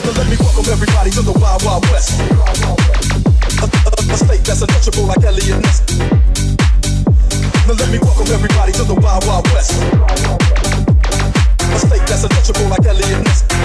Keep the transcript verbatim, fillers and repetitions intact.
Now let me welcome everybody to the Wild Wild West. A, a, a state that's untouchable like Elliot Ness. Now let me welcome everybody to the Wild Wild West. A state that's untouchable like Elliot Ness.